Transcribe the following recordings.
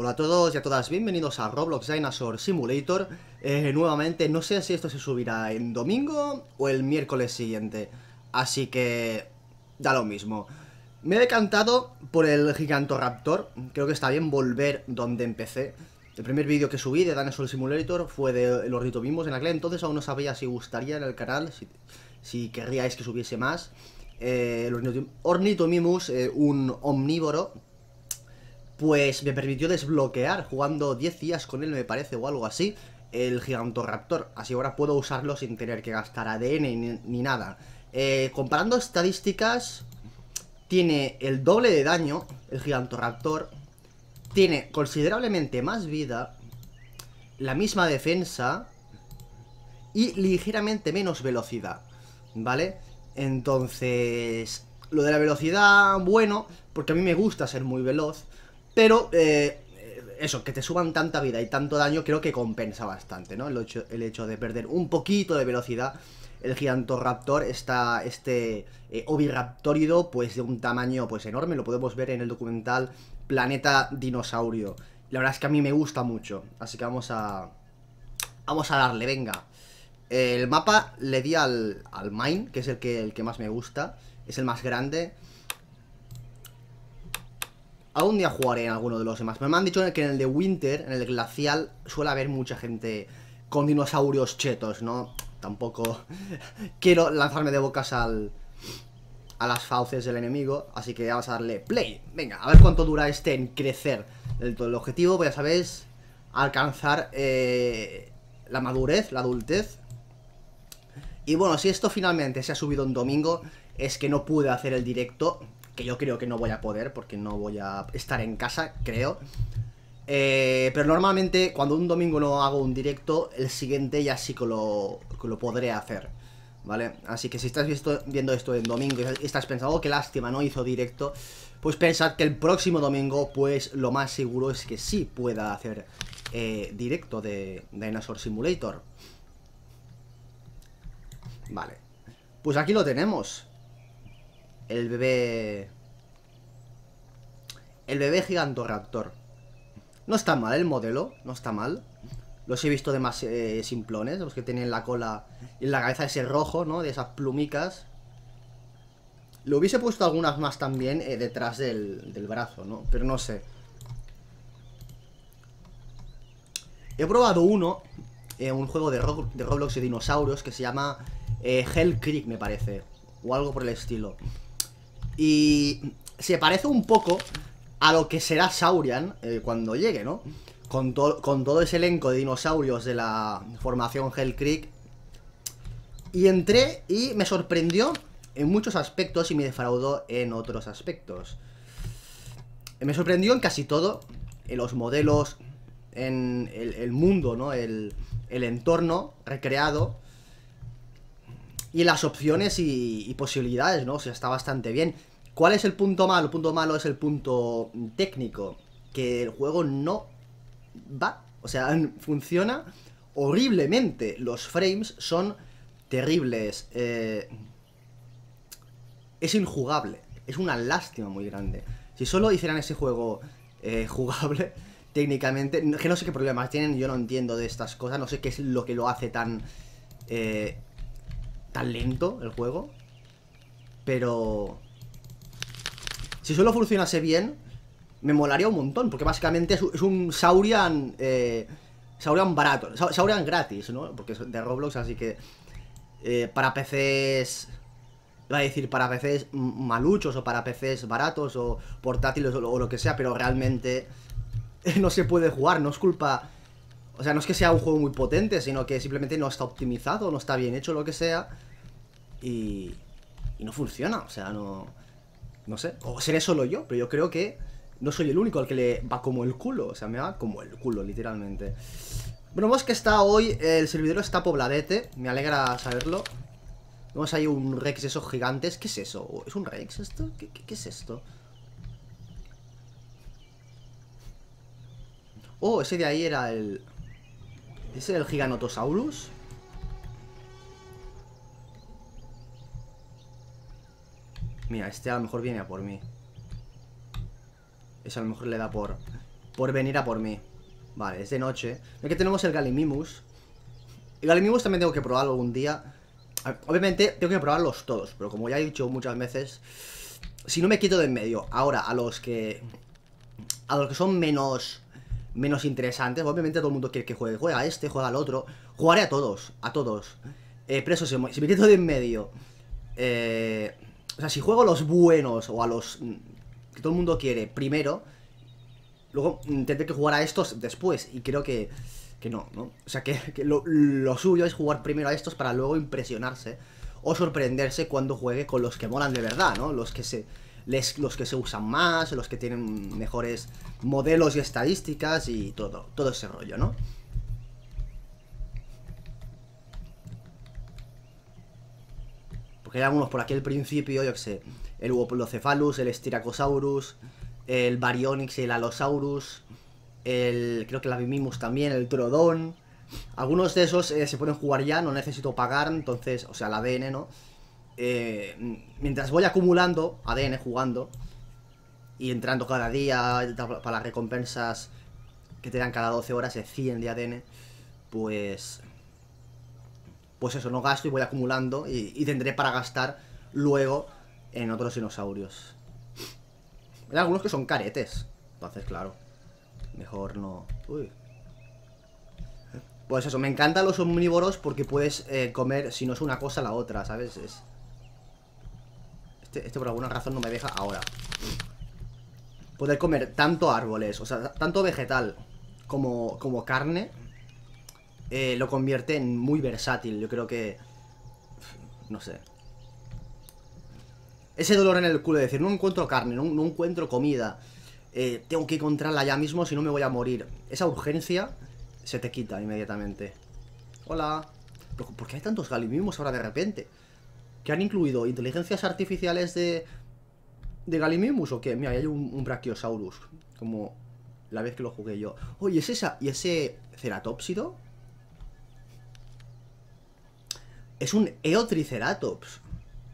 Hola a todos y a todas, bienvenidos a Roblox Dinosaur Simulator. Nuevamente, no sé si esto se subirá en domingo o el miércoles siguiente, así que da lo mismo. Me he decantado por el Gigantoraptor, creo que está bien volver donde empecé. El primer vídeo que subí de Dinosaur Simulator fue de los Ornitomimos, en aquel entonces aún no sabía si gustaría en el canal, si querríais que subiese más. El Ornithomimus, un omnívoro, pues me permitió desbloquear, jugando 10 días con él me parece, o algo así, el Gigantoraptor. Así ahora puedo usarlo sin tener que gastar ADN ni nada. Comparando estadísticas, tiene el doble de daño el Gigantoraptor, tiene considerablemente más vida, la misma defensa y ligeramente menos velocidad, ¿vale? Entonces, lo de la velocidad, bueno, porque a mí me gusta ser muy veloz, pero eso, que te suban tanta vida y tanto daño creo que compensa bastante, ¿no? El hecho de perder un poquito de velocidad. El Gigantoraptor está, oviraptórido, pues de un tamaño pues enorme, lo podemos ver en el documental Planeta Dinosaurio. La verdad es que a mí me gusta mucho, así que vamos a darle, venga. El mapa le di al Mine, que es el que más me gusta, es el más grande. Algún día jugaré en alguno de los demás. Me han dicho que en el de Winter, en el glacial, suele haber mucha gente con dinosaurios chetos, ¿no? Tampoco quiero lanzarme de bocas a las fauces del enemigo, así que vamos a darle play. Venga, a ver cuánto dura este en crecer. El objetivo, pues ya sabéis, alcanzar la madurez, la adultez. Y bueno, si esto finalmente se ha subido un domingo, es que no pude hacer el directo, que yo creo que no voy a poder, porque no voy a estar en casa, creo. Pero normalmente cuando un domingo no hago un directo, el siguiente ya sí que lo podré hacer, ¿vale? Así que si estás viendo esto en domingo y estás pensando, oh, qué lástima, no hizo directo, pues pensad que el próximo domingo, pues lo más seguro es que sí pueda hacer directo de Dinosaur Simulator. Vale, pues aquí lo tenemos. El bebé... El bebé Gigantoraptor. No está mal el modelo, no está mal. Los he visto de más simplones, los que tienen la cola y en la cabeza ese rojo, ¿no? De esas plumicas. Le hubiese puesto algunas más también detrás del brazo, ¿no? Pero no sé. He probado uno, un juego de Roblox de dinosaurios que se llama Hell Creek, me parece. O algo por el estilo. Y se parece un poco a lo que será Saurian cuando llegue, ¿no? Con todo ese elenco de dinosaurios de la formación Hell Creek. Y entré y me sorprendió en muchos aspectos y me defraudó en otros aspectos. Me sorprendió en casi todo, en los modelos, en el mundo, ¿no? El entorno recreado y en las opciones y posibilidades, ¿no? O sea, está bastante bien. ¿Cuál es el punto malo? El punto malo es el punto técnico, que el juego no va, o sea, funciona horriblemente. Los frames son terribles. Es injugable. Es una lástima muy grande. Si solo hicieran ese juego jugable, técnicamente, que no sé qué problemas tienen, yo no entiendo de estas cosas, no sé qué es lo que lo hace tan lento el juego. Pero si solo funcionase bien, me molaría un montón, porque básicamente es un Saurian Saurian barato, Saurian gratis, ¿no? Porque es de Roblox, así que para PCs, iba a decir para PCs maluchos o para PCs baratos o portátiles o lo que sea, pero realmente no se puede jugar, no es culpa... O sea, no es que sea un juego muy potente, sino que simplemente no está optimizado, no está bien hecho, lo que sea. Y no funciona, o sea, no sé, o seré solo yo, pero yo creo que no soy el único al que le va como el culo. O sea, me va como el culo, literalmente. Bueno, vemos que está hoy, el servidor está pobladete, me alegra saberlo. Vemos ahí un Rex de esos gigantes. ¿Qué es eso? ¿Es un Rex esto? ¿Qué es esto? Oh, ese de ahí era el... ¿Ese era el Giganotosaurus? Mira, este a lo mejor viene a por mí. Ese a lo mejor le da por por venir a por mí. Vale, es de noche. Aquí tenemos el Gallimimus. El Gallimimus también tengo que probarlo algún día. Obviamente tengo que probarlos todos, pero como ya he dicho muchas veces, si no me quito de en medio ahora a los que son menos interesantes, obviamente todo el mundo quiere que juegue. Juega a este, juega al otro. Jugaré a todos, pero eso, si me quito de en medio, o sea, si juego a los buenos o a los que todo el mundo quiere primero, luego tendré que jugar a estos después. Y creo que no, ¿no? O sea, que lo suyo es jugar primero a estos para luego impresionarse o sorprenderse cuando juegue con los que molan de verdad, ¿no? Los que se usan más, los que tienen mejores modelos y estadísticas y todo ese rollo, ¿no? Porque hay algunos por aquí al principio, yo que sé, el Uoplocephalus, el Styracosaurus, el Baryonyx, el Allosaurus, creo que el Aviminus también, el Troodon. Algunos de esos se pueden jugar ya, no necesito pagar, entonces, o sea, el ADN, ¿no? Mientras voy acumulando ADN jugando y entrando cada día para las recompensas que te dan cada 12 horas de 100 de ADN, pues eso, no gasto y voy acumulando y tendré para gastar luego en otros dinosaurios. Hay algunos que son caretes, entonces claro, mejor no. Uy. Pues eso, me encantan los omnívoros porque puedes comer, si no es una cosa, la otra, ¿sabes? Este por alguna razón no me deja ahora. Poder comer tanto árboles, o sea, tanto vegetal como carne, lo convierte en muy versátil. Yo creo que... no sé. Ese dolor en el culo de decir, no encuentro carne, no encuentro comida, tengo que encontrarla ya mismo, si no me voy a morir. Esa urgencia se te quita inmediatamente. Hola. ¿Por qué hay tantos Gallimimus ahora de repente? ¿Que han incluido inteligencias artificiales de Gallimimus o qué? Mira, hay un Brachiosaurus, como la vez que lo jugué yo. Oh, ¿y ese Ceratopsido? Es un Eotriceratops.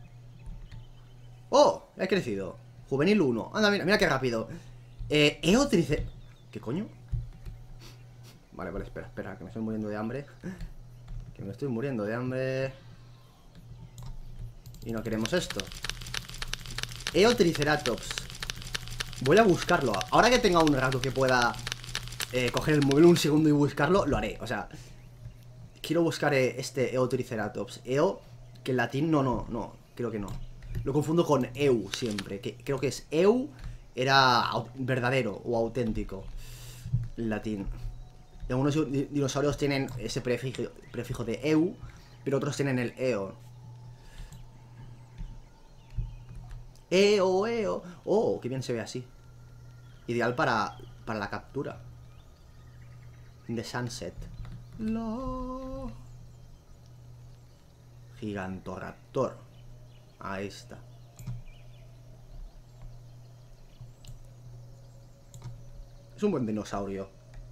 ¡Oh! He crecido. Juvenil 1. Anda, mira qué rápido. Eotriceratops. ¿Qué coño? Vale, espera, que me estoy muriendo de hambre. Que me estoy muriendo de hambre. Y no queremos esto. Eotriceratops. Voy a buscarlo. Ahora que tenga un rato que pueda coger el móvil un segundo y buscarlo, lo haré. O sea, quiero buscar este Eotriceratops. Que en latín, no, creo que no. Lo confundo con Eu siempre. Creo que es Eu, era verdadero o auténtico en latín. Y algunos dinosaurios tienen ese prefijo de Eu, pero otros tienen el Eo. Eo. Oh, qué bien se ve así. Ideal para la captura. The Sunset. Gigantoraptor. Ahí está. Es un buen dinosaurio.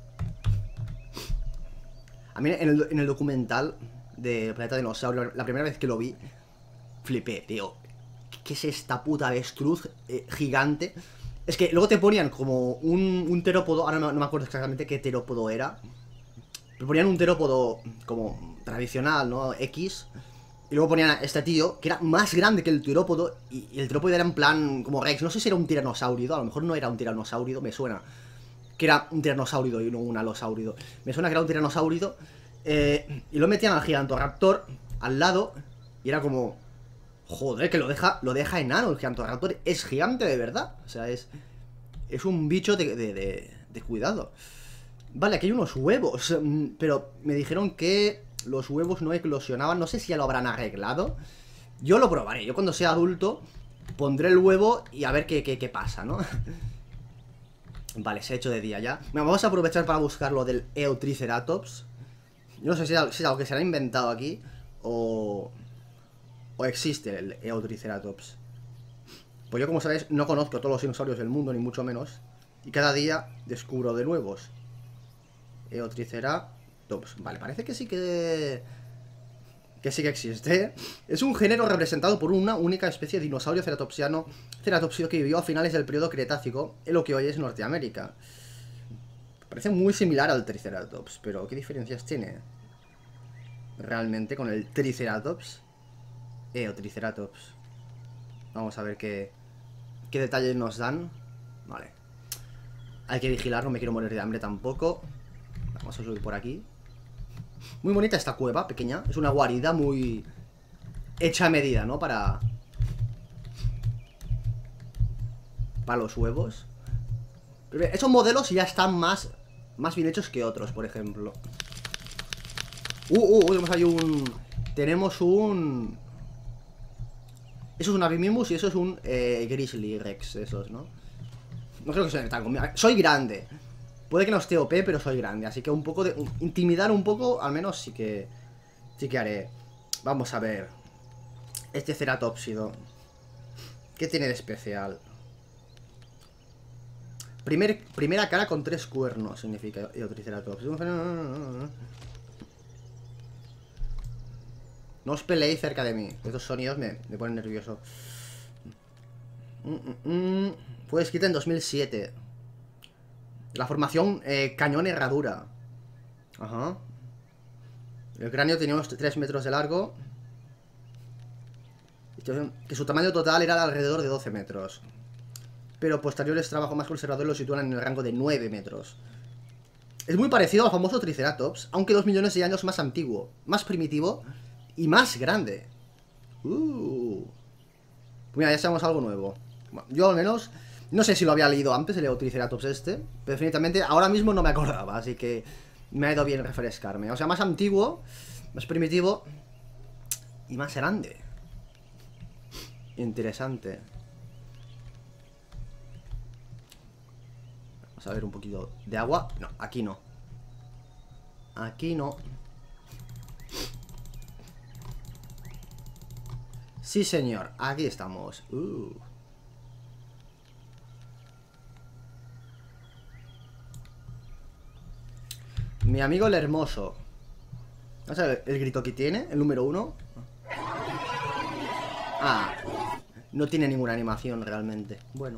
A mí en el documental de Planeta Dinosaurio, la primera vez que lo vi, flipé, tío. ¿Qué es esta puta avestruz gigante? Es que luego te ponían como un terópodo. Ahora no me acuerdo exactamente qué terópodo era. Pero ponían un terópodo como tradicional, ¿no? X. Y luego ponían a este tío, que era más grande que el terópodo. Y el terópodo era en plan como Rex. No sé si era un tiranosáurido. A lo mejor no era un tiranosáurido, me suena que era un tiranosáurido y no un alosáurido. Me suena que era un tiranosáurido. Y lo metían al Gigantoraptor al lado. Y era como... joder, que lo deja enano. El Gigantoraptor es gigante de verdad. O sea, es un bicho de cuidado. Vale, aquí hay unos huevos. Pero me dijeron que los huevos no eclosionaban. No sé si ya lo habrán arreglado. Yo lo probaré. Yo cuando sea adulto pondré el huevo y a ver qué pasa, ¿no? Vale, se ha hecho de día ya. Bueno, vamos a aprovechar para buscar lo del Eotriceratops. Yo no sé si es algo que se ha inventado aquí o existe el Eotriceratops. Pues yo, como sabéis, no conozco todos los dinosaurios del mundo, ni mucho menos. Y cada día descubro de nuevos. Eotriceratops. Vale, parece que sí que sí que existe. Es un género representado por una única especie de dinosaurio ceratopsiano, ceratopsido, que vivió a finales del periodo Cretácico en lo que hoy es Norteamérica. Parece muy similar al Triceratops, pero ¿qué diferencias tiene realmente con el Triceratops? O Triceratops. Vamos a ver qué detalles nos dan. Vale. Hay que vigilar, no me quiero morir de hambre tampoco. Vamos a subir por aquí. Muy bonita esta cueva, pequeña. Es una guarida muy hecha a medida, ¿no? Para los huevos. Pero esos modelos ya están más bien hechos que otros, por ejemplo. Tenemos ahí tenemos un... Eso es un Avimimus y eso es un Grizzly Rex, esos, ¿no? No creo que sean tan conmigo. Soy grande. Puede que no esté OP, pero soy grande. Así que un poco de... Intimidar un poco, al menos sí que haré. Vamos a ver. Este Ceratópsido. ¿Qué tiene de especial? Primera cara con 3 cuernos, significa Triceratops. No os peleéis cerca de mí. Estos sonidos me ponen nervioso. Fue escrita en 2007. La formación cañón herradura. Ajá. El cráneo tenía unos 3 metros de largo. Que su tamaño total era de alrededor de 12 metros. Pero posteriores trabajos más conservadores lo sitúan en el rango de 9 metros. Es muy parecido al famoso Triceratops, aunque 2 millones de años más antiguo, más primitivo y más grande. Pues mira, ya sabemos algo nuevo. Bueno, yo al menos, no sé si lo había leído antes, el Triceratops este, pero definitivamente ahora mismo no me acordaba, así que me ha ido bien refrescarme. O sea, más antiguo, más primitivo y más grande. Interesante. Vamos a ver un poquito de agua. No, aquí no. Aquí no. Sí, señor, aquí estamos. Mi amigo el hermoso. Vamos a ver el grito que tiene, el número 1. Ah, no tiene ninguna animación realmente. Bueno.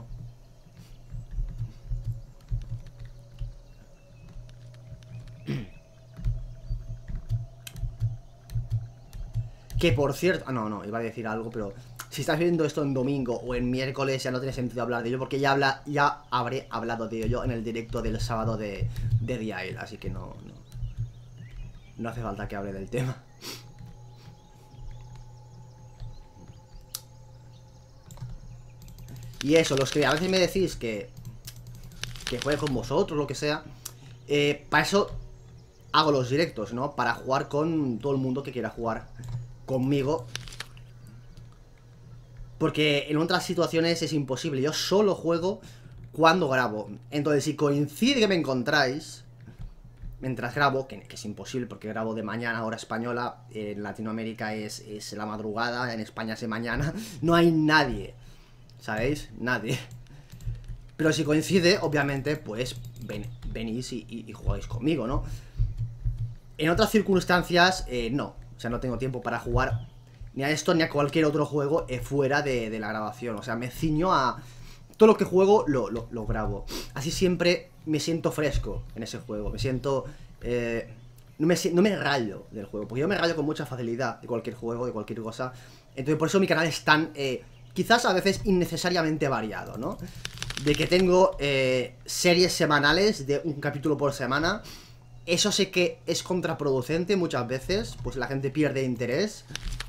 Que por cierto... no, iba a decir algo, pero... Si estás viendo esto en domingo o en miércoles ya no tiene sentido hablar de ello, porque ya habré hablado de ello en el directo del sábado de Dial, así que no hace falta que hable del tema. Y eso, los que a veces me decís que juegue con vosotros, lo que sea, para eso hago los directos, ¿no? Para jugar con todo el mundo que quiera jugar conmigo. Porque en otras situaciones es imposible. Yo solo juego cuando grabo. Entonces, si coincide que me encontráis mientras grabo, que es imposible porque grabo de mañana, hora española. En Latinoamérica es la madrugada, en España es de mañana. No hay nadie, ¿sabéis? Nadie. Pero si coincide, obviamente, pues venís y jugáis conmigo, ¿no? En otras circunstancias, no. O sea, no tengo tiempo para jugar ni a esto ni a cualquier otro juego fuera de la grabación. O sea, me ciño a... Todo lo que juego lo grabo. Así siempre me siento fresco en ese juego. Me siento... no me rayo del juego. Porque yo me rayo con mucha facilidad de cualquier juego, de cualquier cosa. Entonces por eso mi canal es tan... quizás a veces innecesariamente variado, ¿no? De que tengo series semanales de un capítulo por semana. Eso sé que es contraproducente muchas veces. Pues la gente pierde interés.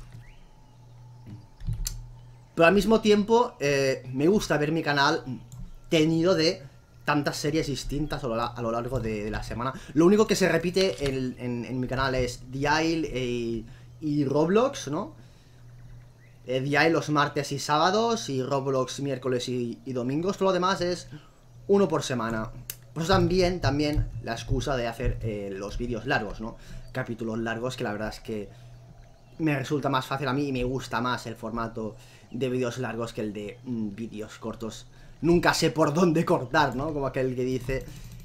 Pero al mismo tiempo me gusta ver mi canal teñido de tantas series distintas a lo largo de la semana. Lo único que se repite en mi canal es Dial y Roblox, ¿no? Dial los martes y sábados y Roblox miércoles y domingos. Todo lo demás es uno por semana. Por eso también la excusa de hacer los vídeos largos, ¿no? Capítulos largos, que la verdad es que me resulta más fácil a mí y me gusta más el formato de vídeos largos que el de vídeos cortos. Nunca sé por dónde cortar, ¿no? Como aquel que dice...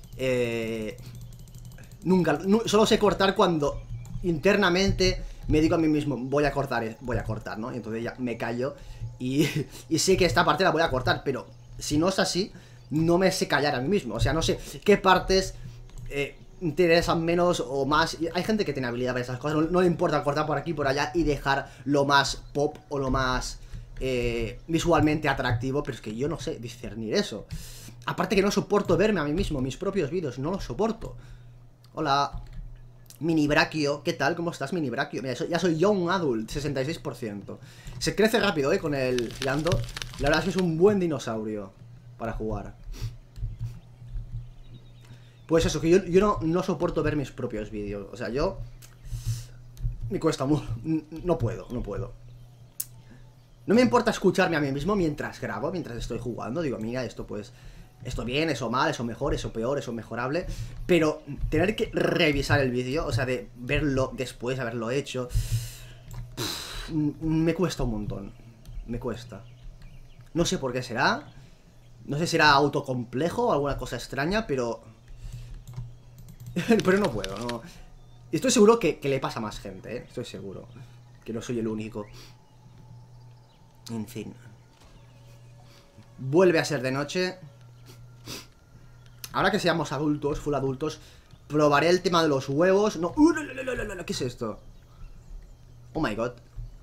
solo sé cortar cuando internamente me digo a mí mismo, voy a cortar, ¿no? Y entonces ya me callo y sé que esta parte la voy a cortar, pero si no es así, no me sé callar a mí mismo. O sea, no sé qué partes interesan menos o más. Hay gente que tiene habilidad para esas cosas, no le importa cortar por aquí y por allá y dejar lo más pop o lo más visualmente atractivo, pero es que yo no sé discernir eso. Aparte que no soporto verme a mí mismo, mis propios vídeos, no los soporto. Hola, Mini Brachio, ¿qué tal? ¿Cómo estás, Mini Brachio? Mira, ya soy Young Adult, 66%. Se crece rápido, con el Yando. La verdad es que es un buen dinosaurio para jugar. Pues eso, que yo no soporto ver mis propios vídeos. O sea, me cuesta mucho. No puedo. No me importa escucharme a mí mismo mientras grabo, mientras estoy jugando. Digo, mira, esto pues... Esto bien, eso mal, eso mejor, eso peor, eso mejorable. Pero tener que revisar el vídeo, o sea, de verlo después de haberlo hecho, me cuesta un montón. Me cuesta. No sé por qué será. No sé si será autocomplejo o alguna cosa extraña, pero... pero no puedo, no. Y estoy seguro que le pasa a más gente, ¿eh? Estoy seguro. Que no soy el único. En fin. Vuelve a ser de noche. Ahora que seamos adultos, full adultos, probaré el tema de los huevos. No, ¿qué es esto? Oh my god.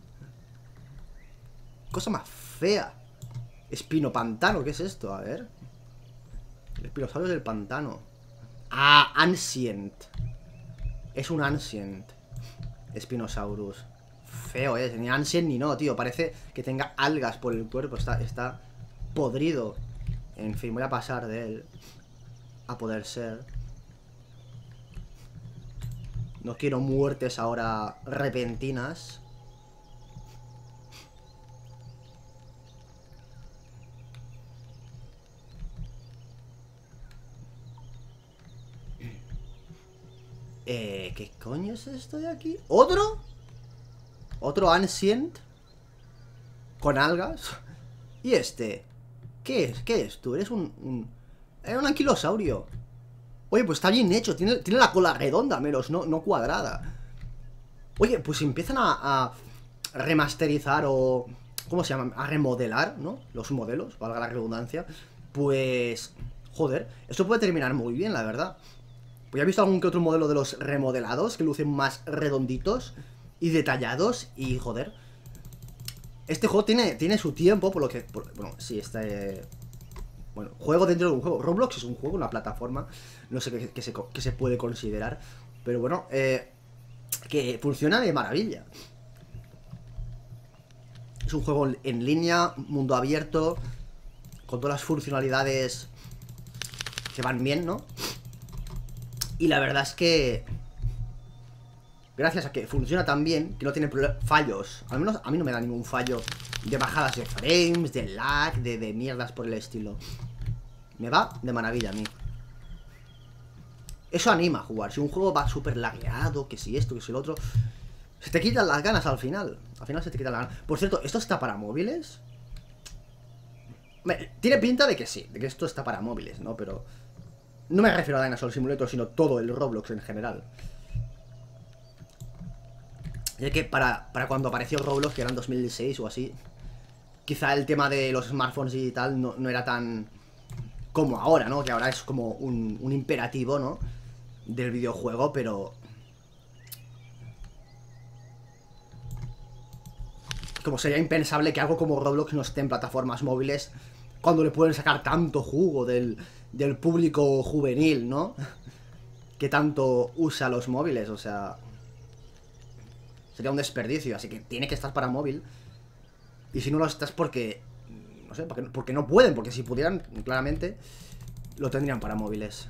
Cosa más fea. Espino pantano, ¿qué es esto? A ver. El espinosaurio del pantano. Ah, Ancient. Es un Ancient Spinosaurus. Feo, ni Ancient ni no, tío. Parece que tenga algas por el cuerpo. Está podrido. En fin, voy a pasar de él. A poder ser. No quiero muertes ahora repentinas. ¿Qué coño es esto de aquí? ¿Otro? ¿Otro Ancient? ¿Con algas? ¿Y este? ¿Qué es? ¿Qué es tú? Eres Era un anquilosaurio. Oye, pues está bien hecho. Tiene la cola redonda, menos, no cuadrada. Oye, pues si empiezan a remasterizar o... ¿Cómo se llama? A remodelar, ¿no? Los modelos, valga la redundancia. Pues... Joder, esto puede terminar muy bien, la verdad. Pues ya he visto algún que otro modelo de los remodelados que lucen más redonditos y detallados. Y joder, este juego tiene su tiempo, por lo que... bueno, sí, bueno, juego dentro de un juego. Roblox es un juego, una plataforma. No sé qué se puede considerar. Pero bueno, que funciona de maravilla. Es un juego en línea, mundo abierto, con todas las funcionalidades que van bien, ¿no? Y la verdad es que... Gracias a que funciona tan bien, que no tiene fallos. Al menos a mí no me da ningún fallo de bajadas de frames, de lag, de mierdas por el estilo. Me va de maravilla a mí. Eso anima a jugar. Si un juego va súper lagueado, que si esto, que si lo otro, se te quitan las ganas al final. Al final se te quitan las ganas. Por cierto, ¿esto está para móviles? Tiene pinta de que sí, de que esto está para móviles, ¿no? Pero no me refiero a Dinosaur Simulator, sino todo el Roblox en general. Es que para cuando apareció Roblox, que era en 2016 o así, quizá el tema de los smartphones y tal no era tan como ahora, ¿no? Que ahora es como un imperativo, ¿no? Del videojuego, pero... Como sería impensable que algo como Roblox no esté en plataformas móviles cuando le pueden sacar tanto jugo del público juvenil, ¿no? Que tanto usa los móviles, o sea... Sería un desperdicio, así que tiene que estar para móvil. Y si no lo estás porque... No sé, porque no pueden, porque si pudieran, claramente, lo tendrían para móviles.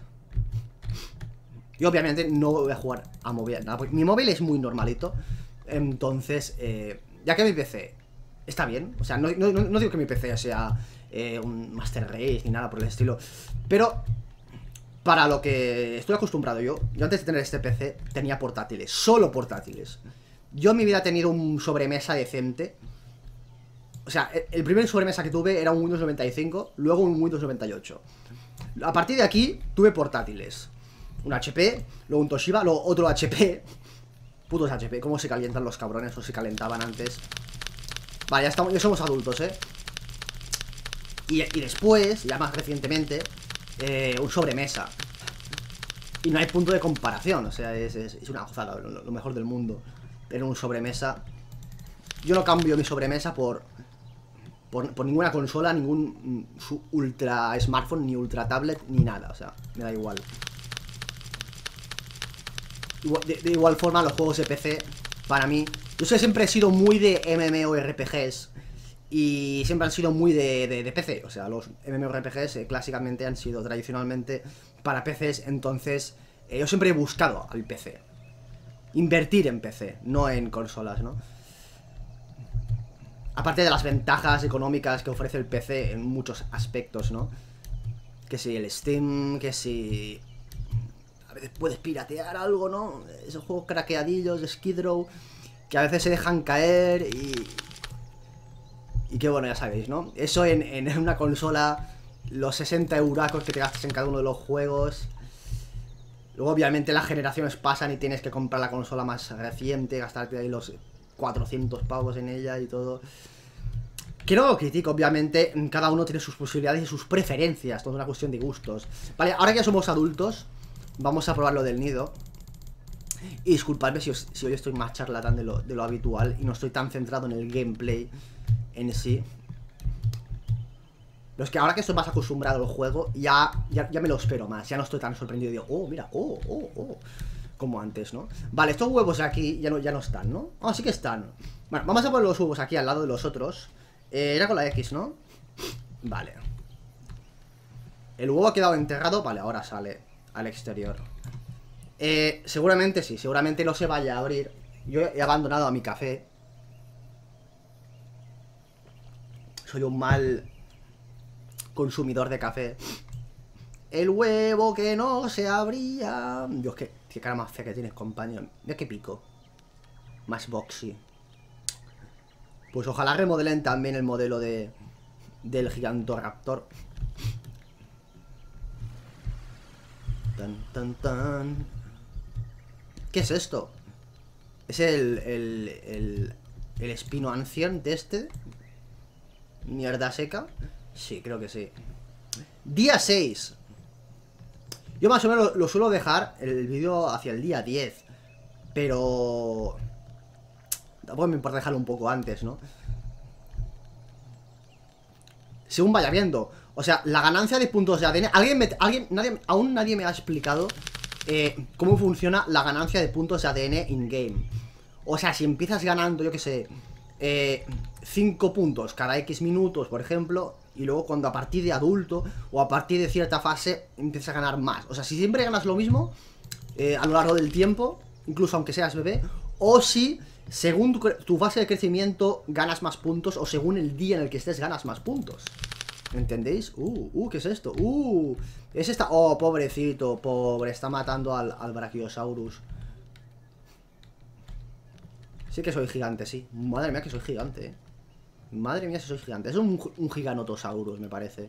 Y obviamente no voy a jugar a móvil, nada, porque mi móvil es muy normalito. Entonces, ya que mi PC está bien, o sea, no digo que mi PC sea un Master Race ni nada por el estilo, pero para lo que estoy acostumbrado yo antes de tener este PC tenía portátiles, solo portátiles. Yo en mi vida he tenido un sobremesa decente. O sea, el primer sobremesa que tuve era un Windows 95, luego un Windows 98. A partir de aquí tuve portátiles. Un HP, luego un Toshiba, luego otro HP. Putos HP, cómo se calientan los cabrones, o se calentaban antes. Vale, ya somos adultos, y después, ya más recientemente, un sobremesa. Y no hay punto de comparación, o sea, es una gozada, lo mejor del mundo. Tener un sobremesa. Yo no cambio mi sobremesa por ninguna consola, ningún ultra smartphone, ni ultra tablet, ni nada, o sea, me da igual. De igual forma, los juegos de PC, para mí, yo siempre he sido muy de MMORPGs. Y siempre han sido muy de PC. O sea, los MMORPGs clásicamente han sido tradicionalmente para PCs. Entonces, yo siempre he buscado al PC. Invertir en PC, no en consolas, ¿no? Aparte de las ventajas económicas que ofrece el PC en muchos aspectos, ¿no? Que si el Steam, que si... a veces puedes piratear algo, ¿no? Esos juegos craqueadillos de Skid Row que a veces se dejan caer y que bueno, ya sabéis, ¿no? Eso en una consola, los 60 euracos que te gastas en cada uno de los juegos. Luego obviamente las generaciones pasan y tienes que comprar la consola más reciente, gastarte ahí los 400 pavos en ella y todo. Que no lo critico, obviamente, cada uno tiene sus posibilidades y sus preferencias, toda una cuestión de gustos. Vale, ahora que ya somos adultos, vamos a probar lo del nido. Y disculpadme si hoy estoy más charlatán de lo habitual y no estoy tan centrado en el gameplay en sí. Pero es que ahora que estoy más acostumbrado al juego, ya me lo espero más. Ya no estoy tan sorprendido y digo, oh, mira, como antes, ¿no? Vale, estos huevos aquí ya no están, ¿no? Ah, sí que están. Bueno, vamos a poner los huevos aquí al lado de los otros. Era con la X, ¿no? Vale. El huevo ha quedado enterrado. Vale, ahora sale al exterior. Seguramente sí, seguramente no se vaya a abrir. Yo he abandonado a mi café. Soy un mal consumidor de café. El huevo que no se abría. Dios, qué cara más fea que tienes, compañero. Mira qué pico. Más boxy. Pues ojalá remodelen también el modelo del Gigantoraptor. Tan, tan, tan. ¿Qué es esto? ¿Es el espino ancient de este? ¿Mierda seca? Sí, creo que sí. Día 6. Yo más o menos lo suelo dejar el vídeo hacia el día 10. Pero... tampoco me importa dejarlo un poco antes, ¿no? Según vaya viendo. O sea, la ganancia de puntos de ADN... aún nadie me ha explicado cómo funciona la ganancia de puntos de ADN in-game. O sea, si empiezas ganando, yo qué sé... 5 puntos cada X minutos, por ejemplo, y luego cuando a partir de adulto o a partir de cierta fase empiezas a ganar más. O sea, si siempre ganas lo mismo a lo largo del tiempo, incluso aunque seas bebé, o si según tu fase de crecimiento ganas más puntos, o según el día en el que estés ganas más puntos. ¿Entendéis? ¿Qué es esto? Es esta... oh, pobrecito, pobre, está matando al Brachiosaurus. Sí que soy gigante, sí. Madre mía que soy gigante, Madre mía si soy gigante. Es un Giganotosaurus, me parece.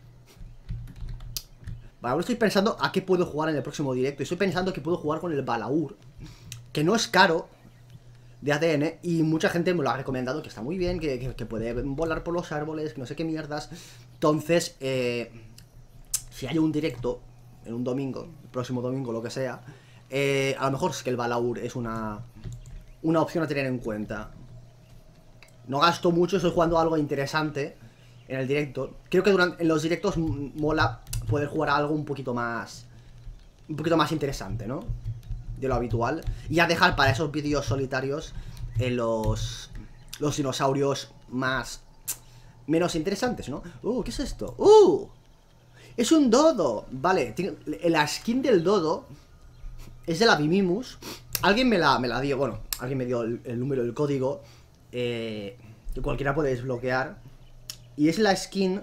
Vale, ahora estoy pensando a qué puedo jugar en el próximo directo. Y estoy pensando que puedo jugar con el Balaur, que no es caro, de ADN. Y mucha gente me lo ha recomendado, que está muy bien, que puede volar por los árboles, que no sé qué mierdas. Entonces, si hay un directo en un domingo, el próximo domingo, lo que sea, a lo mejor es que el Balaur es una opción a tener en cuenta. No gasto mucho, estoy jugando algo interesante en el directo. Creo que en los directos mola poder jugar a algo un poquito más interesante, ¿no? De lo habitual. Y a dejar para esos vídeos solitarios los dinosaurios menos interesantes, ¿no? ¿Qué es esto? Es un dodo. Vale, la skin del dodo es de la Bimimus. Alguien me la dio, bueno, alguien me dio el número, el código, que cualquiera puede desbloquear. Y es la skin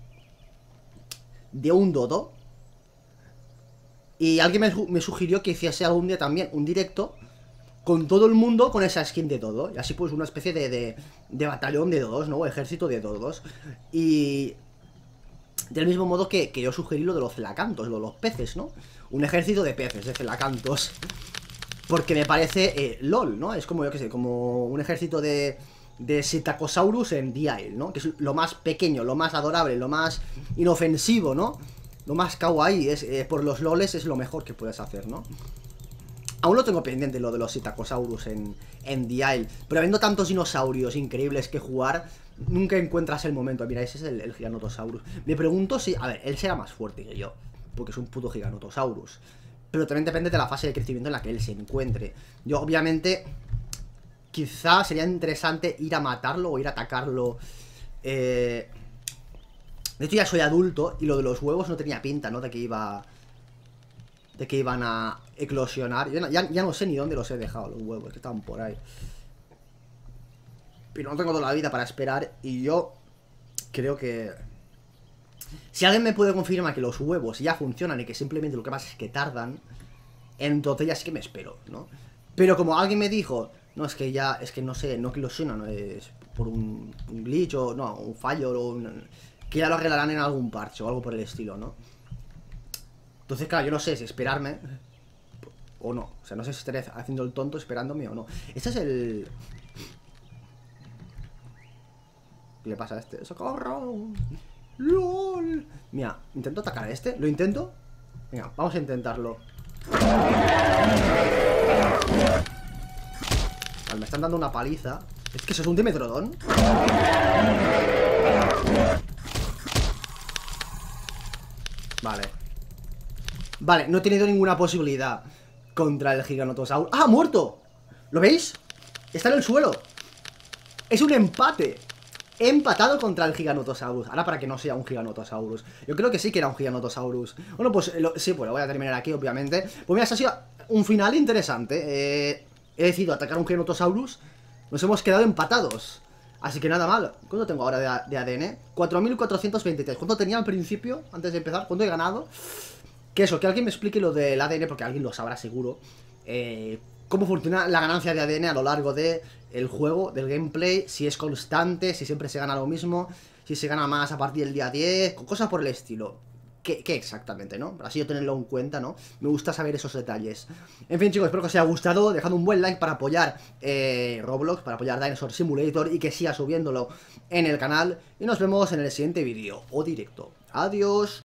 de un dodo. Y alguien me sugirió que hiciese algún día también un directo con todo el mundo con esa skin de dodo. Y así pues una especie de batallón de dodos, ¿no? Ejército de dodos. Y del mismo modo que yo sugerí lo de los celacantos, lo de los peces, ¿no? Un ejército de peces, de celacantos. Porque me parece LOL, ¿no? Es como, yo qué sé, como un ejército de Psittacosaurus en The Isle, ¿no? Que es lo más pequeño, lo más adorable, lo más inofensivo, ¿no? Lo más kawaii es, por los loles es lo mejor que puedes hacer, ¿no? Aún lo tengo pendiente lo de los Psittacosaurus en The Isle. Pero habiendo tantos dinosaurios increíbles que jugar, nunca encuentras el momento. Mira, ese es el Giganotosaurus. Me pregunto si... A ver, él será más fuerte que yo, porque es un puto Giganotosaurus. Pero también depende de la fase de crecimiento en la que él se encuentre. Yo, obviamente, quizá sería interesante ir a matarlo o ir a atacarlo. De hecho, ya soy adulto y lo de los huevos no tenía pinta, ¿no? De que iban a eclosionar. Yo ya no sé ni dónde los he dejado, los huevos, que estaban por ahí. Pero no tengo toda la vida para esperar. Y yo creo que... Si alguien me puede confirmar que los huevos ya funcionan y que simplemente lo que pasa es que tardan, entonces ya sí que me espero, ¿no? Pero como alguien me dijo, no, es que ya, es que no sé, no eclosiona, no es por un glitch o no, un fallo o que ya lo arreglarán en algún parche o algo por el estilo, ¿no? Entonces, claro, yo no sé si esperarme o no. O sea, no sé si estaré haciendo el tonto esperándome o no. Este es el... ¿Qué le pasa a este? ¡Socorro! ¡Lol! Mira, intento atacar a este. ¿Lo intento? Venga, vamos a intentarlo. Vale, me están dando una paliza. Es que eso es un Dimetrodon. Vale. Vale, no he tenido ninguna posibilidad contra el Giganotosaurus. ¡Ah, muerto! ¿Lo veis? Está en el suelo. Es un empate. He empatado contra el Giganotosaurus. Ahora para que no sea un Giganotosaurus. Yo creo que sí que era un Giganotosaurus. Bueno, pues sí, pues lo voy a terminar aquí, obviamente. Pues mira, este ha sido un final interesante. He decidido atacar a un Giganotosaurus. Nos hemos quedado empatados. Así que nada mal. ¿Cuánto tengo ahora de ADN? 4423. ¿Cuánto tenía al principio? Antes de empezar. ¿Cuánto he ganado? Que eso, que alguien me explique lo del ADN, porque alguien lo sabrá seguro. Cómo funciona la ganancia de ADN a lo largo del juego, del gameplay, si es constante, si siempre se gana lo mismo, si se gana más a partir del día 10, cosas por el estilo. ¿Qué exactamente, no? Así yo tenerlo en cuenta, ¿no? Me gusta saber esos detalles. En fin, chicos, espero que os haya gustado. Dejad un buen like para apoyar Roblox, para apoyar Dinosaur Simulator y que siga subiéndolo en el canal. Y nos vemos en el siguiente vídeo o directo. Adiós.